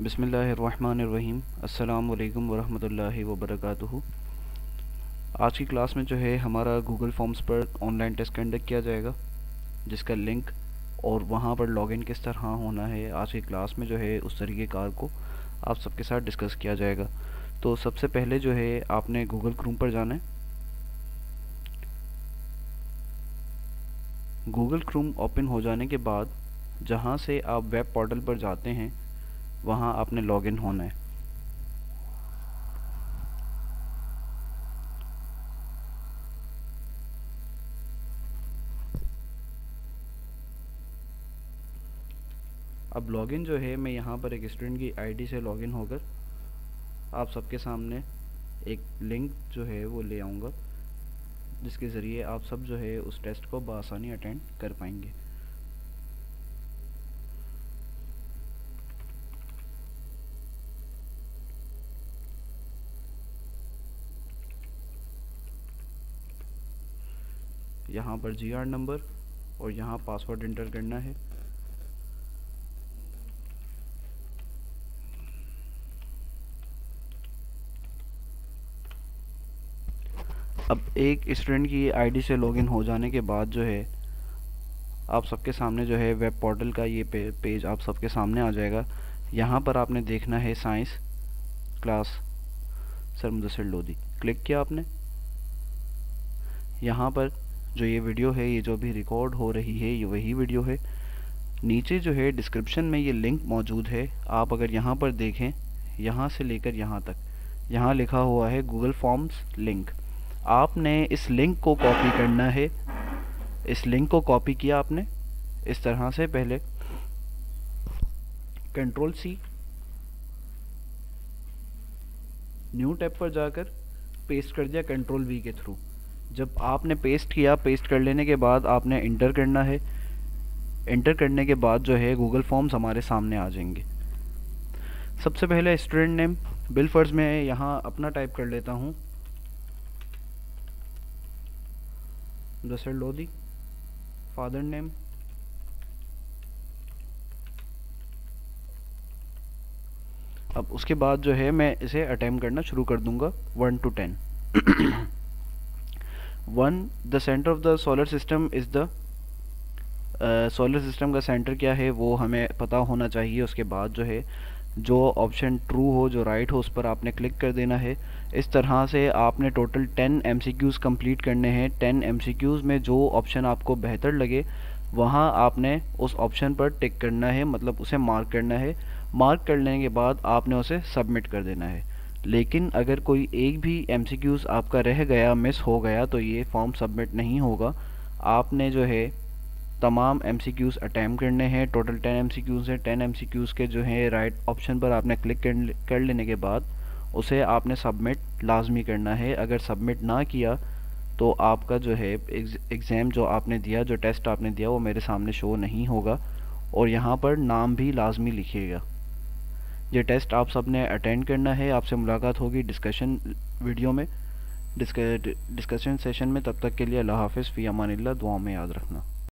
बिस्मिल्लाहिर्रहमानिर्रहीम। अस्सलाम वालेकुम वरहमतुल्लाहि वबरकातुहू। आज की क्लास में जो है हमारा गूगल फॉर्म्स पर ऑनलाइन टेस्ट कंडक्ट किया जाएगा, जिसका लिंक और वहाँ पर लॉगिन किस तरह होना है आज की क्लास में जो है उस तरीक़ेकार को आप सबके साथ डिस्कस किया जाएगा। तो सबसे पहले जो है आपने गूगल क्रोम पर जाना है। गूगल क्रोम ओपन हो जाने के बाद जहाँ से आप वेब पोर्टल पर जाते हैं वहाँ आपने लॉगिन होना है। अब लॉगिन जो है मैं यहाँ पर एक स्टूडेंट की आईडी से लॉगिन होकर आप सबके सामने एक लिंक जो है वो ले आऊँगा, जिसके ज़रिए आप सब जो है उस टेस्ट को बआसानी अटेंड कर पाएंगे। यहाँ पर GR नंबर और यहाँ पासवर्ड इंटर करना है। अब एक स्टूडेंट की आईडी से लॉगिन हो जाने के बाद जो है आप सबके सामने जो है वेब पोर्टल का ये पेज आप सबके सामने आ जाएगा। यहाँ पर आपने देखना है science class sir Mudassir Lodhi. Click किया आपने। यहाँ पर जो ये वीडियो है, ये जो भी रिकॉर्ड हो रही है, ये वही वीडियो है। नीचे जो है डिस्क्रिप्शन में ये लिंक मौजूद है। आप अगर यहाँ पर देखें, यहाँ से लेकर यहाँ तक, यहाँ लिखा हुआ है गूगल फॉर्म्स लिंक। आपने इस लिंक को कॉपी करना है। इस लिंक को कॉपी किया आपने इस तरह से। पहले Ctrl+C, न्यू टैब पर जाकर पेस्ट कर दिया Ctrl+V के थ्रू। जब आपने पेस्ट किया, पेस्ट कर लेने के बाद आपने इंटर करना है। इंटर करने के बाद जो है गूगल फॉर्म्स हमारे सामने आ जाएंगे। सबसे पहले स्टूडेंट नेम बिलफर्ज में यहाँ अपना टाइप कर लेता हूँ, मुदस्सिर लोधी। फादर नेम, अब उसके बाद जो है मैं इसे अटेम्प्ट करना शुरू कर दूंगा 1 to 10। 1 the centre of the solar system is the solar system का सेंटर क्या है वो हमें पता होना चाहिए। उसके बाद जो है जो ऑप्शन ट्रू हो, जो राइट हो, उस पर आपने क्लिक कर देना है। इस तरह से आपने टोटल 10 MCQs कंप्लीट करने हैं। 10 MCQs में जो ऑप्शन आपको बेहतर लगे वहाँ आपने उस ऑप्शन पर टिक करना है, मतलब उसे मार्क करना है। मार्क करने के बाद आपने उसे सबमिट कर देना है। लेकिन अगर कोई एक भी MCQs आपका रह गया, मिस हो गया, तो ये फॉर्म सबमिट नहीं होगा। आपने जो है तमाम MCQs अटैम्प्ट करने हैं। टोटल 10 MCQs हैं। 10 MCQs के जो है राइट ऑप्शन पर आपने क्लिक कर लेने के बाद उसे आपने सबमिट लाजमी करना है। अगर सबमिट ना किया तो आपका जो है एग्ज़ाम जो आपने दिया, जो टेस्ट आपने दिया, वो मेरे सामने शो नहीं होगा और यहाँ पर नाम भी लाजमी लिखिएगा। ये टेस्ट आप सब ने अटेंड करना है। आपसे मुलाकात होगी डिस्कशन वीडियो में, डिस्कशन सेशन में। तब तक के लिए अल्लाह हाफ़िज़, फ़ी अमानिल्लाह। दुआ में याद रखना।